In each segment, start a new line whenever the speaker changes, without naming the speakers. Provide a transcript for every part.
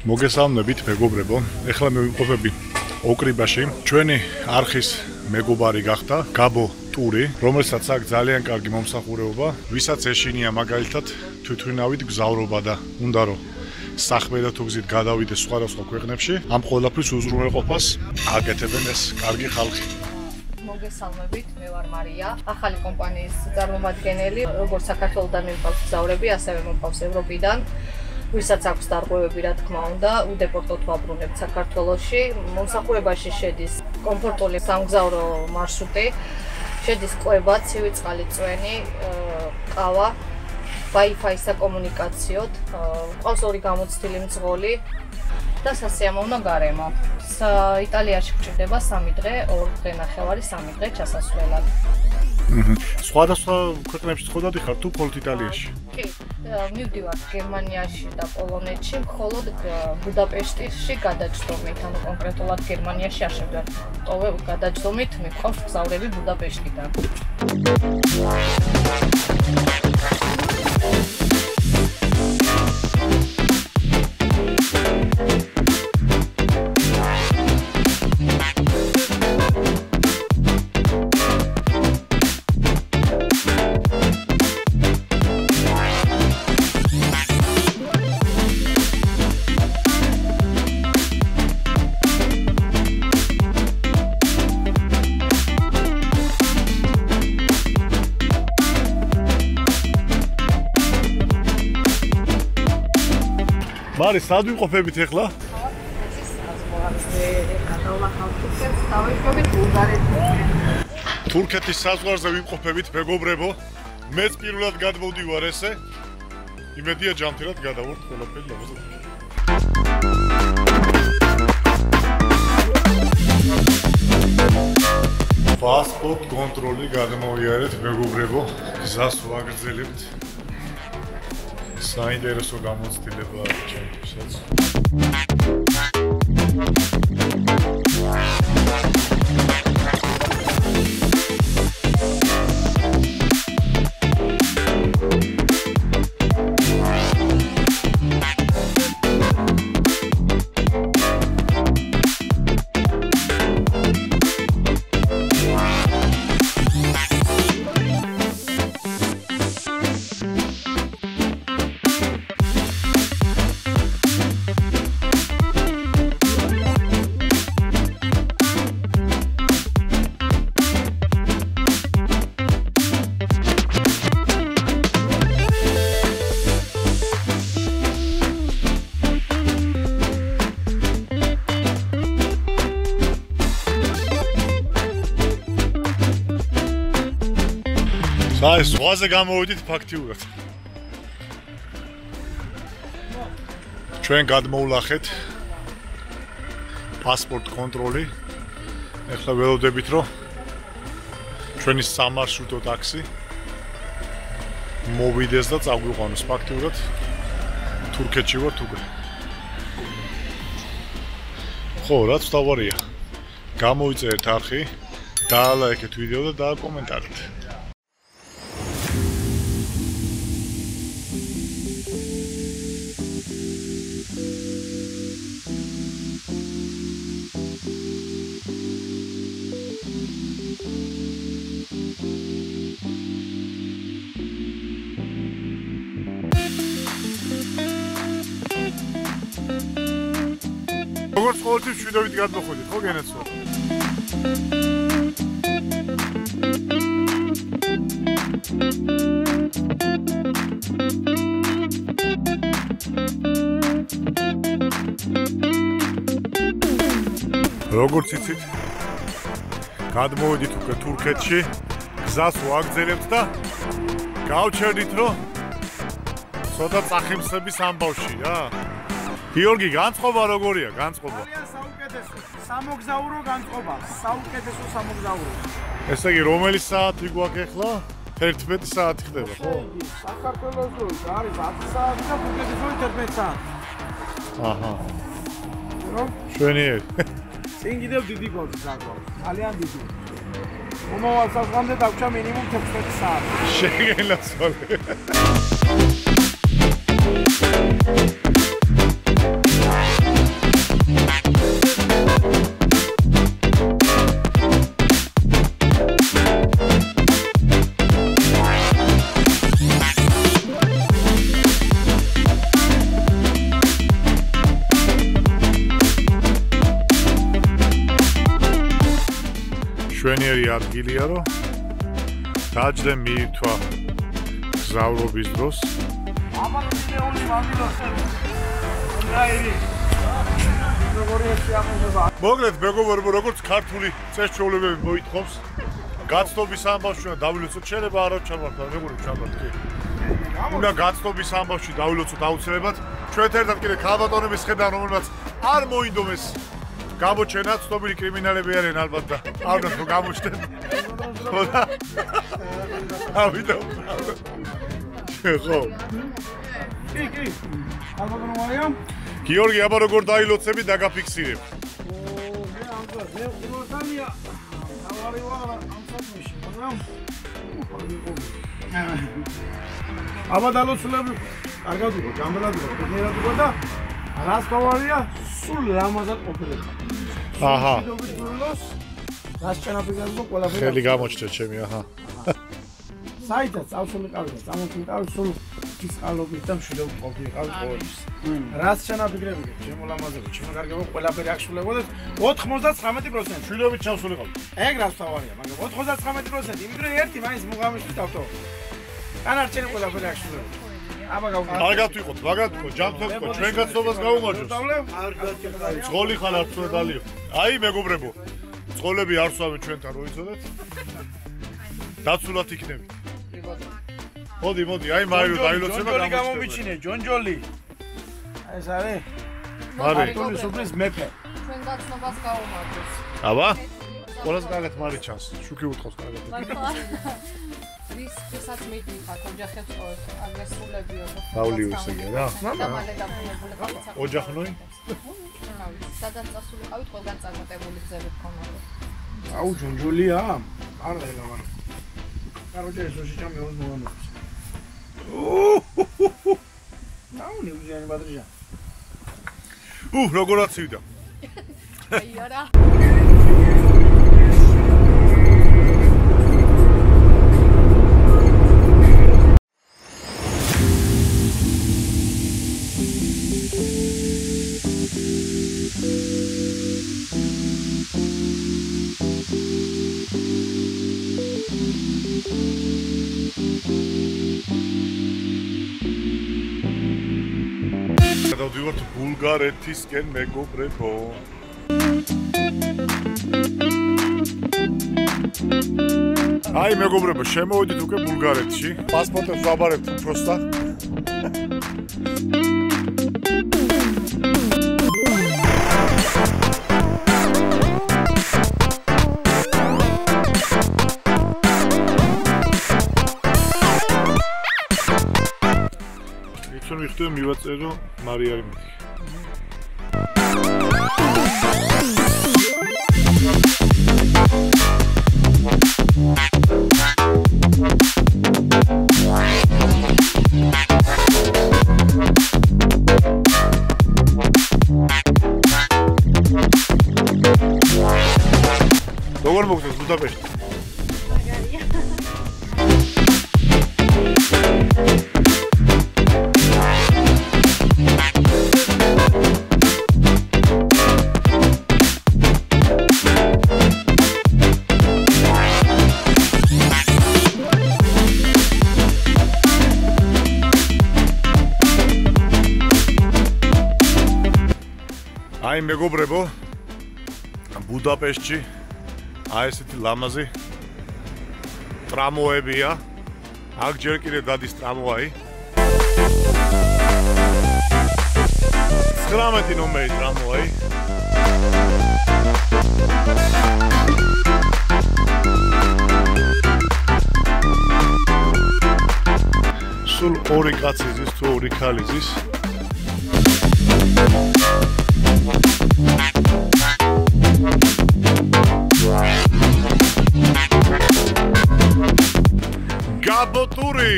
მოგესალმებით მეგობრებო. ეხლა მე ვიმყოფები ოკრიბაში. ჩვენი არხის მეგობარი გახდა გაბო ტური, რომელსაც აქვს ძალიან კარგი მომსახურება, ვისაც ეშინია მაგალითად თვითმფრინავით გზავრობა და უნდა რომ სახმელეთო თუ გზით გადავიდეს სხვადასხვა ქვეყნებში, ამ ყველაფრის უზრუნველყოფას აკეთებენ ეს კარგი ხალხი.
მოგესალმებით, მე ვარ მარია, ახალი კომპანიის წარმომადგენელი, როგორც საქართველოდან მიმყავს გზავრები, ასევე მომყავს ევროპიდან. ვისაც აქვს დარღვევები, რა თქმა უნდა, უდეპორტოდ ვაბრუნებთ საქართველოში. მომსახურებაში შედის კომფორტული სამგზავრო მარშრუტი, შედის კვება, ცივი წყალი, წვენი, ყავა, Wi-Fi საკომუნიკაციოდ, ყავს ორი გამოცდილი მძღოლი და სასიამოვნო გარემო. იტალიაში გვჭირდება 3 დღე, 2 დღე ნახევარი, 3 დღე ჩასასვლელად.
სხვადასხვა ქვეყნებში ცხოდადი ხარ თუ მხოლოდ იტალიაში?
კი, მივდივარ გერმანიაში და პოლონეთში, მხოლოდ ბუდაპეშტში გადაჯდომით, ანუ კონკრეტულად გერმანიაში არ შევდივარ. ყოველ გადაჯდომით მიყვავს გზავრები ბუდაპეშტიდან.
მარი, სად ვიმყოფებით ახლა? თურქეთის საზღვარზე ვიმყოფებით, მეგობრებო. მეც პირველად გადმოვდივარ ესე. იმედია ჯანმრთელად გადავართ ყველაფერი ლამაზად. პასპორტ კონტროლი გადმოვიარეთ, მეგობრებო. გზას ვაგრძელებთ. საინტერესო გამოცდილება აქვს ჩემთვისაც. აი, ზღვაზე გამოვიდით ფაქტიურად. ჩვენ გადმოვლახეთ პასპორტ კონტროლი. ეხლა ველოდებით, რომ ჩვენი სამარშრუტო ტაქსი მოვიდეს და წაგვიყვანოს ფაქტიურად თურქეთში ვართ უკვე. ხო, რაც თავარია. გამოიწერეთ არხი, დაალაიქეთ ვიდეო და დააკომენტარეთ. როგორც ყოველთვის შვიდობით გადმოხვიდით, ხო გენაცო? როგორც იცით, გადმოვიდით უკვე თურქეთში, გზას ვაგრძელებთ და გავჩერდით, რომ ცოტა წახიმსების ამბავში რა. გიორგი, განწყობა როგორია? განწყობა.
საუკეთესო, სამოგზაურო განწყობა, საუკეთესო სამოგზაურო.
ესე იგი, რომელი საათი გვაქვს ახლა? 11 საათი ხდება, ხო?
საქართველოს არის 10 საათი და თურქეთის 11 საათი.
აჰა. შვენიერი.
წინ კიდევ დიდი გოლი საგვარს, ძალიან დიდი. მომავალ საზღვრამდე დაგვჭა მინიმუმ 11 საათი.
შეგენაცვალე. ბედნიერი ადგილია, რომ დაჯდე მიირთვა გზავრობის დროს. მოგლეთ მეგობრებო, როგორც ქართული წესჩვეულებები მოითხოვს, გაცნობის ამბავში უნდა დავილოცოთ, შეიძლება არ ჩამართვა, მეგობრებო, ჩამართვა. უნდა გაცნობის ამბავში დავილოცოთ აუცილებლად. ჩვენ ერთად კიდე ქალბატონების ხედავ, რომელმაც არ მოინდომეს გამოჩენა, ცნობილი კრიმინალები არიან ალბათ და არ უნდა რომ გამოჩნდნენ. ხოდა? ავიდო. ხო.
კი. ალბათ მარიამ.
გიორგი, აბა როგორ დაილოცები დაგაფიქსირებ.
მე უბრალდია. ავარი ვარ ამ საქმეში, მაგრამ აბა დალოცულები. კარგად იყო, ჯამბლად იყო, ბედნიერად იყო და რას გავარია? სულ ლამაზად ყოფილიყო.
აჰა.
რას ჩანაფიქრებო ყველაფერი.
ხელი გამოჩნდა ჩემი, აჰა.
საერთოდ წავსული ყავდა, წამოწმდა სულ ფისკალობით და მშვიდობით ყოფილიყავ ყოველთვის. რას ჩანაფიქრები? ჩემო ლამაზები, ჩემო კარგებო, ყველაფერი აღშულებოდა 99%.
მშვიდობით ჩავსულიყავ.
ეგ რას თავარია, მაგრამ 99%, იმიტომ რომ ერთი მაინც მუღამიშში დავტო. განარჩენი ყველაფერი აღშულებოდა. აბა გავგა.
კარგად ვიყოთ, მაგრამ ჯანმრთელს ხო ჩვენ გაცნობას გაუმარჯოს. ძღოლი ხარ არ წვედალიო. აი მეგობრებო, ძღოლები არ სვავენ ჩვენთან რო იცოდეთ. დაცულად იქნებით. მოდი, აი მაიო დაილოცება
ჯონჯოლი გამომიჩინე, ჯონჯოლი. ეს არის?
მარი.
ტულის უფლის მეფე.
ჩვენ გაცნობას გაუმარჯოს.
აბა? ყველას კარგად მარი ჩანს. შუქი უთხოვს კარგად.
ვისაც მიდიხარ ოჯახებს ყოველ აგრესულებიო.
პავლი ისეა რა?
მამალე დაბუნებული ყავით.
ოჯახნოი?
სადაც წასულიყავით, ყველგან წარმატებული გზები გქონოდა.
აუ ჯონჯოლია? არ დაელა მაგრამ. კაროჩე სოში ჩამი ოს მოგამოს. აუ ნიუზიანი ბადრიჟა.
როგორ აცივდა?
აი არა.
გადავდივართ ბულგარეთისკენ მეგობრებო. აი მეგობრებო, შემოვიდით უკვე ბულგარეთში. პასპორტებს ვაბარებთ უბრალოდ. ჩვენ ვიხდე მივაწერო მარიარი მიდი. როგორ მოგწევს ბუდაპეშტი? აი მეგობრებო, ბუდაპეშტში აი ესეთი ლამაზი ტრამვაებია. აქ ჯერ კიდე დადის ტრამვაი. 19 ნომერი ტრამვაი. სულ ორი კაცი ზის თუ ორი ქალი ზის. გაბოტური.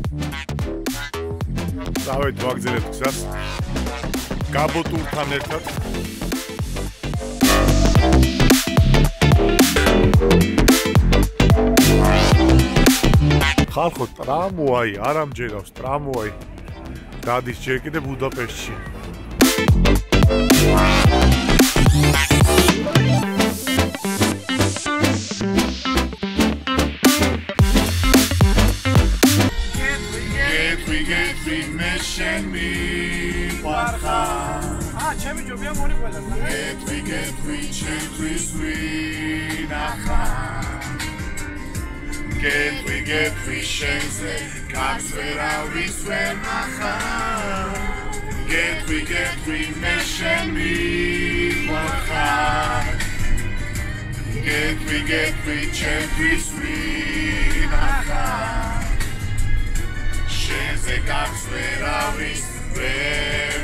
დავით ვაგზელებთ გზას. გაბოტურთან ერთად. ხალხო, ტრამვაი არ ამჯერავს, ტრამვაი დადის ჯერ კიდე ბუდაპეშტში.
ჩემი ჯობია მონი ყველა.
გეტყვი ჩემთვის ვინახარ გეტყვი შენზე კაც ვერავის ვერ ნახარ გეტყვი მე შენ მიყვარხარ გეტყვი ჩემთვის ვინახარ შენზე კაც ვერავის ვერ